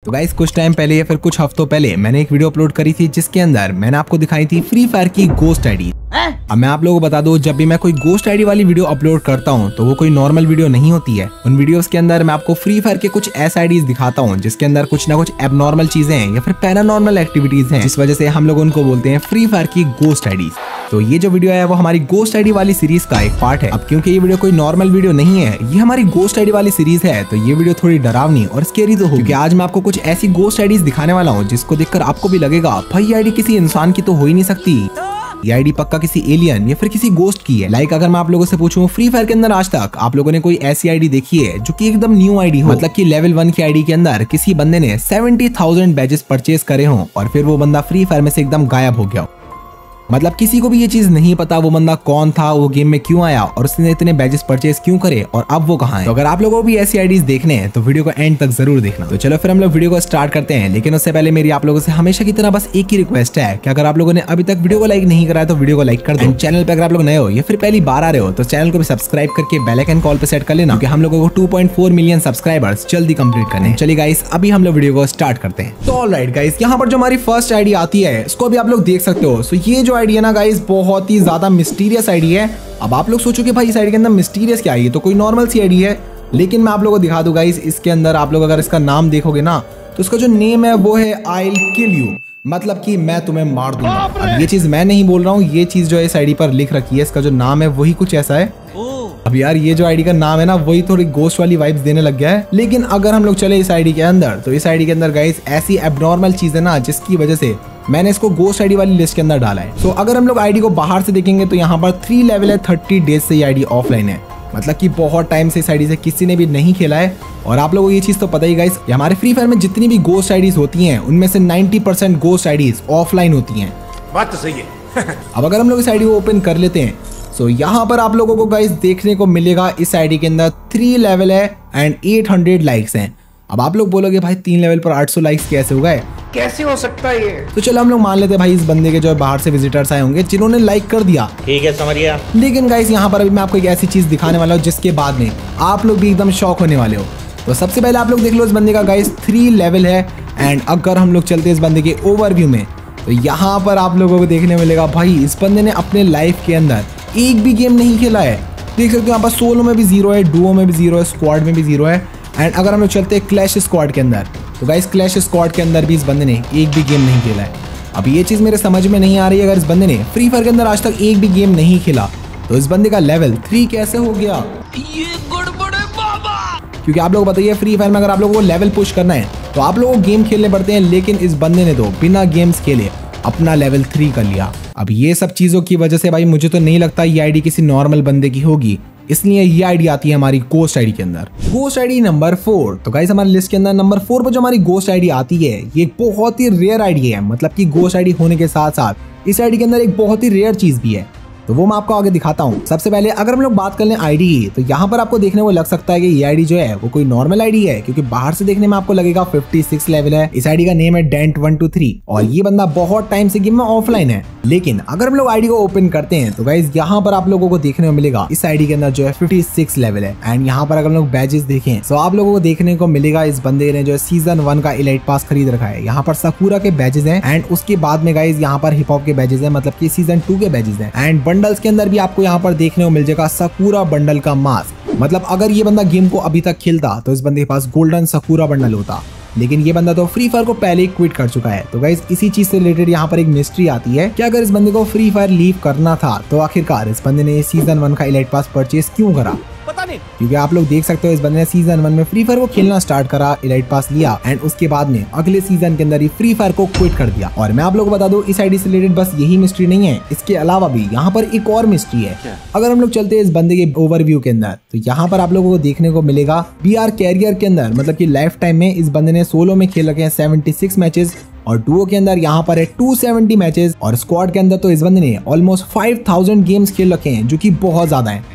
तो गाइस कुछ टाइम पहले या फिर कुछ हफ्तों पहले मैंने एक वीडियो अपलोड करी थी जिसके अंदर मैंने आपको दिखाई थी फ्री फायर की गोस्ट आईडी। अब मैं आप लोगों को बता दूं, जब भी मैं कोई गोस्ट आईडी वाली वीडियो अपलोड करता हूं तो वो कोई नॉर्मल वीडियो नहीं होती है। उन वीडियोस के अंदर मैं आपको फ्री फायर के कुछ ऐसे आईडीज दिखाता हूं जिसके अंदर कुछ ना कुछ एबनॉर्मल चीजें हैं या फिर पैरानॉर्मल एक्टिविटीज हैं, जिस वजह से हम लोग उनको बोलते हैं फ्री फायर की गोस्ट आईडीज। तो ये जो वीडियो है वो हमारी गोस्ट आईडी वाली सीरीज का एक पार्ट है। अब क्योंकि ये वीडियो कोई नॉर्मल वीडियो नहीं है, ये हमारी गोस्ट आईडी वाली सीरीज है, तो ये वीडियो थोड़ी डरावनी और स्केरी तो होगी, क्योंकि आज मैं आपको कुछ ऐसी गोस्ट आईडीज दिखाने वाला हूँ जिसको देखकर आपको भी लगेगा भाई ये आईडी किसी इंसान की तो हो ही नहीं सकती, ये आईडी पक्का किसी एलियन या फिर किसी गोस्ट की है। लाइक अगर मैं आप लोगों से पूछूं फ्री फायर के अंदर आज तक आप लोगों ने कोई ऐसी आईडी देखी है जो कि एकदम न्यू आईडी हो, मतलब कि लेवल 1 की आईडी के अंदर किसी बंदे ने 70,000 बैजेस परचेज करे हों और फिर वो बंदा फ्री फायर में से एकदम गायब हो गया हो। मतलब किसी को भी ये चीज नहीं पता वो बंदा कौन था, वो गेम में क्यों आया और उसने इतने बैजेस परचेज क्यों करे और अब वो कहाँ है। तो अगर आप लोगों को भी ऐसी आईडीज देखने हैं तो वीडियो को एंड तक जरूर देखना। तो चलो फिर हम लोग वीडियो को स्टार्ट करते हैं, लेकिन उससे पहले मेरी आप लोगों से हमेशा की तरह बस एक ही रिक्वेस्ट है कि अगर आप लोगों ने अभी तक वीडियो को लाइक नहीं करा है तो वीडियो को लाइक कर दो। चैनल पे अगर आप लोग नए हो या फिर पहली बार आ रहे हो तो चैनल को भी सब्सक्राइब करके बेल आइकन कॉल पे सेट कर लेना, क्योंकि हम लोगों को 2.4 मिलियन सब्सक्राइबर्स जल्दी कंप्लीट करने हैं। चलिए गाइस अभी हम लोग वीडियो को स्टार्ट करते हैं। तो ऑलराइट गाइस, यहाँ पर जो हमारी फर्स्ट आईडी आती है इसको भी आप लोग देख सकते हो। सो ये जो आईडी है ना गाइस बहुत ही ज्यादा मिस्टीरियस आईडी है। अब आप लोग सोचो कि भाई इस आईडी के अंदर मिस्टीरियस क्या है, तो कोई नॉर्मल सी आईडी है, लेकिन मैं आप लोगों को दिखा दूं गाइस, इसके अंदर आप लोग अगर इसका नाम देखोगे ना तो इसका जो नेम है वो है आई विल किल यू, मतलब कि मैं तुम्हें मार दूंगा। अब ये चीज मैं नहीं बोल रहा हूँ, ये चीज जो है इस आईडी पर लिख रखी है, इसका जो नाम है वही कुछ ऐसा है। अब यार ये जो आईडी का नाम है ना वही थोड़ी गोस्ट वाली वाइब्स देने लग गया है। लेकिन अगर हम लोग चले इस आईडी के अंदर तो इस आईडी के अंदर गाइस ऐसी एबनॉर्मल चीज है ना जिसकी वजह से मैंने इसको गोस्ट आईडी वाली लिस्ट के अंदर डाला है। सो अगर हम लोग आईडी को बाहर से देखेंगे तो यहाँ पर 3 लेवल है, 30 डेज से ये आईडी ऑफलाइन है, मतलब कि बहुत टाइम से इस आईडी से किसी ने भी नहीं खेला है। और आप लोगों को ये चीज तो पता ही गाइस, हमारे फ्री फायर में जितनी भी गोस्ट आईडीज होती हैं उनमें से 90% गोस्ट आईडीज ऑफलाइन होती हैं। बात तो सही है। अब अगर हम लोग इस आईडी को ओपन कर लेते हैं तो यहाँ पर आप लोगों को गाइस देखने को मिलेगा इस आईडी के अंदर 3 लेवल है एंड 800 लाइक्स हैं। अब आप लोग बोलोगे भाई 3 लेवल पर 800 लाइक्स कैसे हो गए, कैसे हो सकता है ये? तो चलो हम लोग मान लेते हैं भाई इस बंदे के जो बाहर से विजिटर्स आए होंगे जिन्होंने लाइक कर दिया, ठीक है समझिए। लेकिन गाइस यहाँ पर अभी मैं आपको एक ऐसी चीज दिखाने वाला हूँ जिसके बाद में आप लोग भी एकदम शॉक होने वाले हो। तो सबसे पहले आप लोग देख लो इस बंदे का गाइस 3 लेवल है। एंड अगर हम लोग चलते हैं इस बंदे के ओवरव्यू में तो यहाँ पर आप लोगों को देखने मिलेगा भाई इस बंदे ने अपने लाइफ के अंदर एक भी गेम नहीं खेला है। देख सकते हो यहाँ पर सोलो में भी 0 है, डुओ में भी 0 है, स्क्वाड में भी 0 है। एंड अगर हम लोग चलते हैं क्लैश स्क्वाड के अंदर तो गाइस क्लैश स्क्वाड के अंदर भी इस बंदे ने एक भी गेम नहीं खेला है। अब ये चीज मेरे समझ में नहीं आ रही है, अगर इस बंदे ने फ्री फायर के अंदर आज तक एक भी गेम नहीं खेला तो इस बंदे का लेवल 3 कैसे हो गया? ये गड़बड़ है बाबा। क्योंकि आप लोगों को बताइए फ्री फायर में अगर आप लोगों को लेवल पुश करना है तो आप लोगों को गेम खेलने पड़ते हैं, लेकिन इस बंदे ने तो बिना गेम्स खेले अपना लेवल 3 कर लिया। अब ये सब चीजों की वजह से भाई मुझे तो नहीं लगता ये आईडी किसी नॉर्मल बंदे की होगी, इसलिए ये आईडी आती है हमारी गोस्ट आईडी के अंदर। Ghost ID number 4। तो गाइस हमारी लिस्ट के अंदर नंबर 4 पर जो हमारी गोस्ट आईडी आती है ये एक बहुत ही रेयर आईडी है, मतलब कि गोस्ट आईडी होने के साथ साथ इस आईडी के अंदर एक बहुत ही रेयर चीज भी है, तो वो मैं आपको आगे दिखाता हूँ। सबसे पहले अगर हम लोग बात कर लें आईडी की तो यहाँ पर आपको देखने को लग सकता है कि ये आईडी जो है वो कोई नॉर्मल आईडी है, क्योंकि बाहर से देखने में आपको लगेगा 56 लेवल है। इस आईडी का नेम है डेंट123 और ये बंदा बहुत टाइम से गेम में ऑफलाइन है। लेकिन अगर हम लोग आईडी को ओपन करते हैं तो गाइस यहाँ पर आप लोगों को देखने को मिलेगा इस आईडी के अंदर जो है 56 लेवल है। एंड यहाँ पर अगर हम लोग बैजेस देखें तो आप लोगों को देखने को मिलेगा इस बंदे ने जो है सीजन 1 का इलाइट पास खरीद रखा है। यहाँ पर साकुरा के बैजेस हैं एंड उसके बाद में गाइस यहाँ पर हिप हॉप के बैजेस हैं, मतलब कि सीजन 2 के बैजेस हैं। एंड बंडल्स के अंदर भी आपको यहाँ पर देखने को मिल जाएगा साकुरा बंडल का मास्क, मतलब अगर ये बंदा गेम को अभी तक खेलता तो इस बंदे के पास गोल्डन साकुरा बंडल होता, लेकिन ये बंदा तो फ्री फायर को पहले ही क्विट कर चुका है। तो गाइस इसी चीज से रिलेटेड यहाँ पर एक मिस्ट्री आती है कि अगर इस बंदे को फ्री फायर लीव करना था तो आखिरकार इस बंदे ने सीजन 1 का इलाइट पास परचेज क्यों करा, पता नहीं। क्योंकि आप लोग देख सकते हो इस बंदे ने सीजन 1 में फ्री फायर को खेलना स्टार्ट करा, इलाइट पास लिया एंड उसके बाद में अगले सीजन के अंदर ही फ्री फायर को क्विट कर दिया। और मैं आप लोगों को बता दूं इस आईडी से रिलेटेड बस यही मिस्ट्री नहीं है, इसके अलावा भी यहाँ पर एक और मिस्ट्री है। अगर हम लोग चलते हैं इस बंदे के ओवरव्यू के अंदर तो यहाँ पर आप लोगों को देखने को मिलेगा BR कैरियर के अंदर, मतलब कि लाइफ टाइम में इस बंदे ने सोलो में खेल रखे हैं 76 मैचेस और डुओ के अंदर यहाँ पर है 270 मैचेस और स्क्वाड के अंदर तो इस बंदे ने ऑलमोस्ट 5000 गेम्स खेल रखे हैं, जो कि बहुत ज्यादा हैं।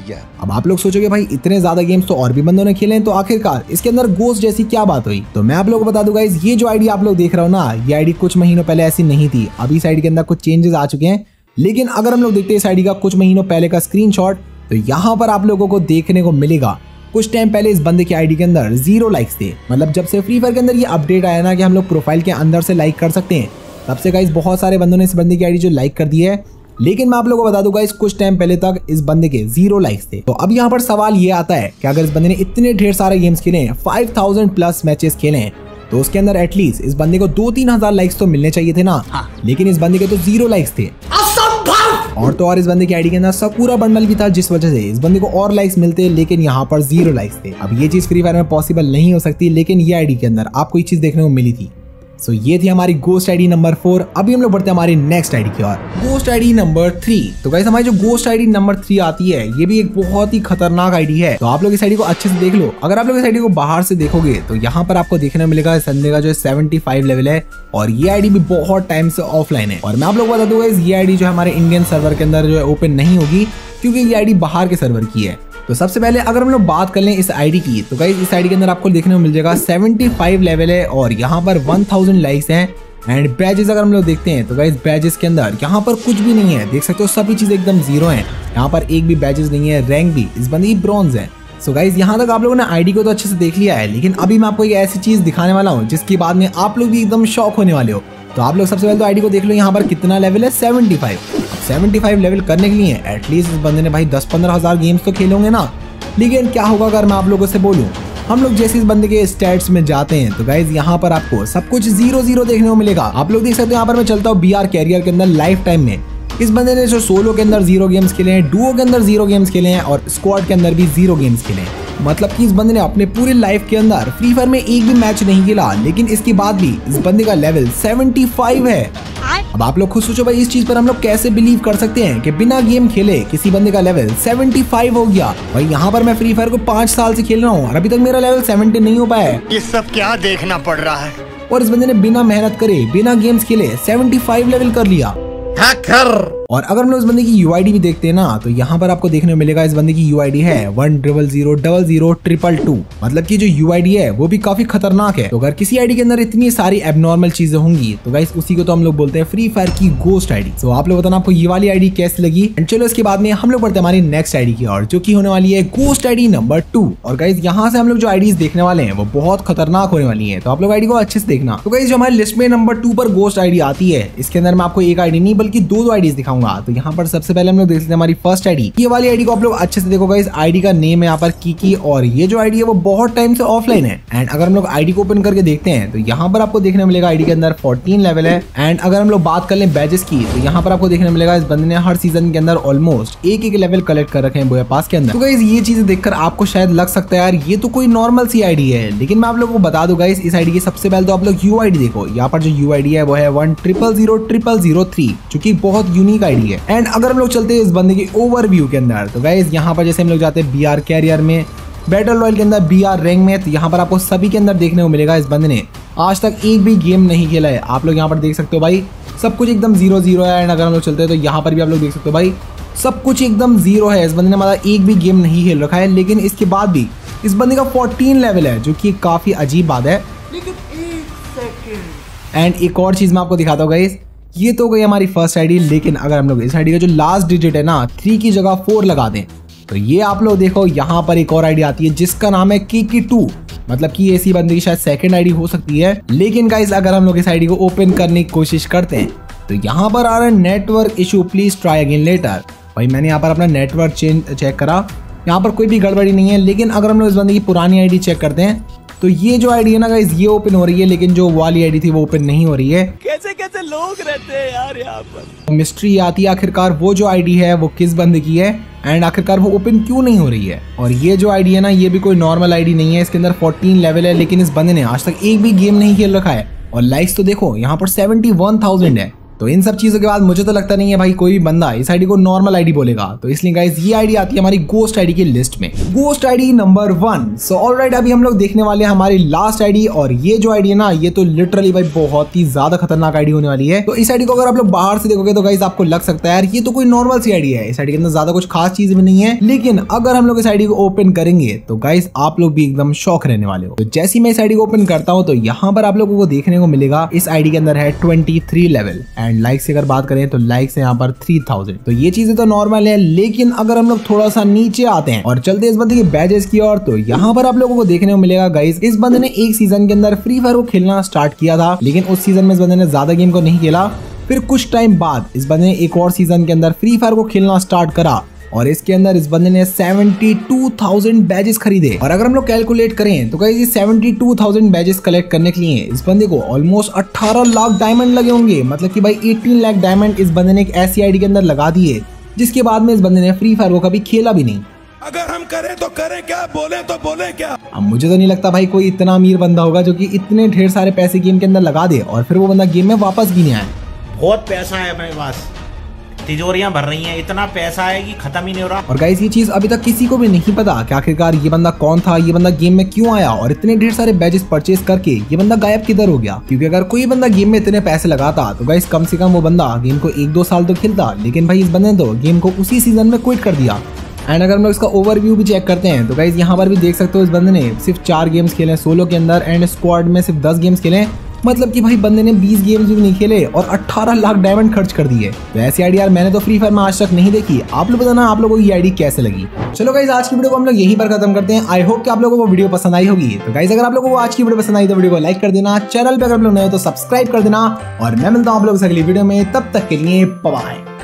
अब आप लोग सोचोगे भाई इतने ज्यादा गेम्स तो और भी बंदों ने खेले हैं, तो आखिरकार इसके अंदर गोस्ट जैसी क्या बात हुई? तो मैं आप लोगों को बता दूं गाइस, ये जो आईडी आप लोग देख रहे हो ना, ये आईडी कुछ महीनों पहले ऐसी नहीं थी। अभी इस आईडी के अंदर कुछ चेंजेस आ चुके हैं, लेकिन अगर हम लोग देखते हैं इस आईडी का कुछ महीनों पहले का स्क्रीनशॉट तो यहाँ पर आप लोगों को देखने को मिलेगा कुछ टाइम पहले इस बंदे की आईडी के अंदर 0 लाइक्स थे। मतलब जब से फ्री फायर के अंदर ये अपडेट आया ना कि हम लोग प्रोफाइल के अंदर से लाइक कर सकते हैं, तब से गाइस बहुत सारे बंदों ने इस बंदे की आईडी जो लाइक कर दी है। लेकिन मैं आप लोगों को बता दूं गाइस, कुछ टाइम पहले तक इस बंदे के 0 लाइक्स थे। तो अब यहाँ पर सवाल ये आता है कि अगर इस बंदे ने इतने ढेर सारे गेम्स खेले हैं, 5000 प्लस मैचेस खेले हैं, तो उसके अंदर एटलीस्ट इस बंदे को 2-3 हजार लाइक्स तो मिलने चाहिए थे ना। हाँ। लेकिन इस बंदे के तो 0 लाइक्स थे। और तो और इस बंदे की आईडी के अंदर सब पूरा बंडल भी था, जिस वजह से इस बंदे को और लाइक्स मिलते, लेकिन यहाँ पर 0 लाइक्स थे। अब ये चीज फ्री फायर में पॉसिबल नहीं हो सकती, लेकिन ये आईडी के अंदर आपको ये चीज देखने को मिली थी। सो ये थी हमारी गोस्ट आईडी नंबर 4। अभी हम लोग बढ़ते हैं हमारी नेक्स्ट आईडी की ओर, गोस्ट आईडी नंबर 3। तो गाइस हमारी जो गोस्ट आईडी नंबर 3 आती है, ये भी एक बहुत ही खतरनाक आईडी है। तो आप लोग इस आईडी को अच्छे से देख लो। अगर आप लोग इस आईडी को बाहर से देखोगे तो यहाँ पर आपको देखने को मिलेगा इस बंदे का जो 75 लेवल है, और ये आईडी भी बहुत टाइम से ऑफलाइन है। और मैं आप लोग बता दूंगा ये आईडी जो हमारे इंडियन सर्वर के अंदर जो है ओपन नहीं होगी, क्योंकि ये आईडी बाहर के सर्वर की है। तो सबसे पहले अगर हम लोग बात कर लें इस आईडी की, तो गाइस इस आईडी के अंदर आपको देखने को मिल जाएगा 75 लेवल है, और यहाँ पर 1000 लाइक्स हैं। एंड बैजेस अगर हम लोग देखते हैं तो गाइस बैजेस के अंदर यहाँ पर कुछ भी नहीं है, देख सकते हो सभी चीजें एकदम 0 हैं। यहाँ पर एक भी बैजेस नहीं है, रैंक भी इस बंदे की ब्रॉन्ज है। सो गाइस यहाँ तक आप लोगों ने आईडी को तो अच्छे से देख लिया है, लेकिन अभी मैं आपको एक ऐसी चीज दिखाने वाला हूँ जिसके बाद में आप लोग भी एकदम शॉक होने वाले हो। तो आप लोग सबसे पहले तो आईडी को देख लो, यहाँ पर कितना लेवल है, 75। 75 लेवल करने के लिए एटलीस्ट इस बंदे ने भाई 10-15 हजार गेम्स तो खेले होंगे ना। लेकिन क्या होगा अगर मैं आप लोगों से बोलूं, हम लोग जैसे इस बंदे के स्टैट्स में जाते हैं तो गाइज यहाँ पर आपको सब कुछ 0-0 देखने को मिलेगा। आप लोग देख सकते हो यहाँ पर मैं चलता हूँ BR कैरियर के अंदर लाइफ टाइम में। इस बंदे ने जो सोलो के अंदर 0 गेम्स खेले हैं, डुओ के अंदर 0 गेम्स खेले हैं, और स्क्वाड के अंदर भी 0 गेम्स खेले हैं। मतलब कि इस बंदे ने अपने पूरे लाइफ के अंदर फ्री फायर में एक भी मैच नहीं खेला, लेकिन इसके बाद भी इस बंदे का लेवल 75 है। अब आप लोग खुद सोचो भाई, इस चीज पर हम लोग कैसे बिलीव कर सकते हैं कि बिना गेम खेले किसी बंदे का लेवल 75 हो गया। भाई यहाँ पर मैं फ्री फायर को 5 साल से खेल रहा हूँ और अभी तक मेरा लेवल 70 नहीं हो पाया है। ये सब क्या देखना पड़ रहा है। और इस बंदे ने बिना मेहनत करे, बिना गेम्स खेले 75 लेवल कर लिया। और अगर हम लोग इस बंदे की यूआईडी भी देखते हैं ना, तो यहाँ पर आपको देखने को मिलेगा इस बंदे की यूआईडी है 10000022। मतलब कि जो यूआईडी है वो भी काफी खतरनाक है। तो अगर किसी आईडी के अंदर इतनी सारी एबनॉर्मल चीजें होंगी तो गाइस उसी को तो हम लोग बोलते हैं फ्री फायर की गोस्ट आईडी। तो आप लोग बताना आपको ये वाली आईडी कैसी लगी। एंड चलो इसके बाद में हम लोग बढ़ते हैं हमारी नेक्स्ट आईडी की ओर, जो की होने वाली है गोस्ट आईडी नंबर 2। और गाइस यहाँ से हम लोग जो आईडीज देखने वाले हैं वो बहुत खतरनाक होने वाली है, तो आप लोग आईडी को अच्छे से देखना। तो गाइस जो हमारी लिस्ट में नंबर 2 पर गोस्ट आईडी आती है, इसके अंदर मैं आपको एक आईडी नहीं बल्कि 2 आईडीज दिखाऊंगा। तो यहाँ पर सबसे पहले हम लोग देख लेते हैं हमारी फर्स्ट आईडी। ये वाली आईडी को आप लोग अच्छे से देखो गाइस, आईडी का नेम है यहाँ पर कीकी, और ये जो आईडी है वो बहुत टाइम से ऑफलाइन है। एंड अगर हम लोग आईडी को ओपन करके देखते हैं तो यहाँ पर आपको देखने मिलेगा आईडी के अंदर 14 लेवल है। एंड अगर हम लोग बात कर लें बैजेस की, तो यहाँ पर आपको देखने मिलेगा इस बंदे ने हर सीजन के अंदर ऑलमोस्ट एक लेवल कलेक्ट कर रखे हैं बोया पास के अंदर। तो गाइस ये चीजें देखकर आपको शायद लग सकता है यार ये तो कोई नॉर्मल सी आईडी है, लेकिन मैं आप लोगों को बता दूं गाइस, इस आईडी की सबसे पहले तो आप लोग यूआईडी देखो। यहाँ पर जो यूआईडी है वो है 10000003, जो की बहुत यूनिक आईडी है। एंड अगर हम लोग चलते हैं इस बंदे की ओवरव्यू के अंदर, तो गाइस यहाँ पर जैसे हम लोग जाते हैं BR कैरियर में, बैटल रॉयल के अंदर, BR रैंक में, तो यहाँ पर आपको सभी के अंदर देखने को मिलेगा इस बंदे ने आज तक एक भी गेम नहीं खेला है। आप लोग यहाँ पर देख सकते हो भाई सब कुछ एकदम 0-0 है। एंड अगर हम लोग चलते हैं तो यहाँ पर भी आप लोग देख सकते हो भाई सब कुछ एकदम 0 है। इस बंदे ने मतलब एक भी गेम नहीं खेल रखा है, लेकिन इसके बाद भी इस बंदे का 14 लेवल है, जो कि काफी अजीब बात है। लेकिन एंड एक और चीज मैं आपको दिखाता हूँ गाइस, ये तो गई हमारी फर्स्ट आईडी, लेकिन अगर हम लोग इस आईडी का जो लास्ट डिजिट है ना 3 की जगह 4 लगा दें, तो ये आप लोग देखो यहाँ पर एक और आईडी आती है जिसका नाम है कीकी 2। मतलब कि ऐसी बंदे की शायद सेकंड आईडी हो सकती है। लेकिन गाइस अगर हम लोग इस आईडी को ओपन करने की कोशिश करते हैं तो यहाँ पर आ रहा है network issue, please try again later. भाई मैंने यहाँ पर अपना नेटवर्क चेक करा, यहाँ पर कोई भी गड़बड़ी नहीं है। लेकिन अगर हम लोग इस बंदे की पुरानी आईडी चेक करते हैं तो ये जो आईडी है ना गाइस ये ओपन हो रही है, लेकिन जो वाली आईडी थी वो ओपन नहीं हो रही है। कैसे कैसे लोग रहते हैं यार यहाँ पर। मिस्ट्री आती है आखिरकार वो जो आईडी है वो किस बंदे की है, एंड आखिरकार वो ओपन क्यों नहीं हो रही है। और ये जो आईडी है ना ये भी कोई नॉर्मल आईडी नहीं है, इसके अंदर 14 लेवल है, लेकिन इस बंदे ने आज तक एक भी गेम नहीं खेल रखा है। और लाइक्स तो देखो यहाँ पर 71,000 है। तो इन सब चीजों के बाद मुझे तो लगता नहीं है भाई कोई भी बंदा इस आईडी को नॉर्मल आईडी बोलेगा। तो इसलिए गाइस ये आईडी आती है हमारी गोस्ट आईडी की लिस्ट में, ghost ID number 1। So alright अभी हम लोग देखने वाले हैं हमारी लास्ट आईडी, और ये जो आईडी है ना ये तो लिटरली भाई बहुत ही ज्यादा खतरनाक आईडी होने वाली है। तो इस आईडी को अगर आप लोग बाहर से देखोगे तो गाइस आपको लग सकता है यार ये तो कोई नॉर्मल सी आईडी है, इस आईडी के अंदर ज्यादा कुछ खास चीज भी नहीं है। लेकिन अगर हम लोग इस आईडी को ओपन करेंगे तो गाइस आप लोग भी एकदम शॉक रहने वाले हो। तो जैसे मैं इस आईडी को ओपन करता हूँ तो यहाँ पर आप लोगों को देखने को मिलेगा इस आईडी के अंदर है 23 लेवल। एंड लाइक की अगर बात करें तो लाइक्स है यहाँ पर 3000। तो ये चीजें तो नॉर्मल है, लेकिन अगर हम लोग थोड़ा सा नीचे आते हैं और चलते हैं इस बंदे के बैजेस की ओर, तो यहाँ पर आप लोगों को देखने को मिलेगा गाइस, इस बंदे ने एक सीजन के अंदर फ्री फायर को खेलना स्टार्ट किया था, लेकिन उस सीजन में इस बंदे ने ज्यादा गेम को नहीं खेला। फिर कुछ टाइम बाद इस बंदे ने एक और सीजन के अंदर फ्री फायर को खेलना स्टार्ट करा और इसके अंदर इस बंदे ने 72,000 बैजेस खरीदे। और अगर हम लोग कैलकुलेट करें तो गाइस 72,000 बैजेस कलेक्ट करने के लिए इस बंदे को ऑलमोस्ट 18 लाख डायमंड लगे होंगे। मतलब कि भाई 18 लाख डायमंड इस बंदे ने एक ऐसी आईडी के अंदर लगा दिए, जिसके बाद में इस बंदे ने फ्री फायर को कभी खेला भी नहीं। अगर हम करें तो करें क्या, बोले तो बोले क्या। अब मुझे तो नहीं लगता भाई कोई इतना अमीर बंदा होगा जो कि इतने ढेर सारे पैसे गेम के अंदर लगा दे और फिर वो बंदा गेम में वापस भी नहीं आए। बहुत पैसा है मेरे पास, तिजोरियां भर रही हैं, इतना पैसा है कि खत्म ही नहीं हो रहा। और गाइस ये चीज अभी तक किसी को भी नहीं पता कि आखिरकार ये बंदा कौन था, ये बंदा गेम में क्यों आया और इतने ढेर सारे बैजेस परचेज करके ये बंदा गायब किधर हो गया। क्योंकि अगर कोई बंदा गेम में इतने पैसे लगाता तो गाइस कम से कम वो बंदा गेम को 1-2 साल तो खेलता, लेकिन भाई इस बंदे ने तो गेम को उसी सीजन में क्विट कर दिया। एंड अगर हम लोग इसका ओवरव्यू भी चेक करते हैं तो गाइस यहाँ पर भी देख सकते हो इस बंदे ने सिर्फ 4 गेम्स खेले सोलो के अंदर एंड स्क्वाड में सिर्फ 10 गेम्स खेले। मतलब कि भाई बंदे ने 20 गेम्स भी नहीं खेले और 18 लाख डायमंड खर्च कर दिए। तो ऐसी आईडी यार मैंने तो फ्री फायर में आज तक नहीं देखी। आप लोग बताना आप लोगों को ये आईडी कैसे लगी। चलो गाइस आज की वीडियो को हम लोग यहीं पर खत्म करते हैं। आई होप कि आप लोगों को वीडियो पसंद आई होगी। तो गाइस अगर आप लोगों को आज की वीडियो पसंद आई तो वीडियो को लाइक कर देना, चैनल पे अगर आप लोग नए हो तो सब्सक्राइब कर देना और मैं मिलता हूँ आप लोगों से अगली वीडियो में। तब तक के लिए बाय बाय।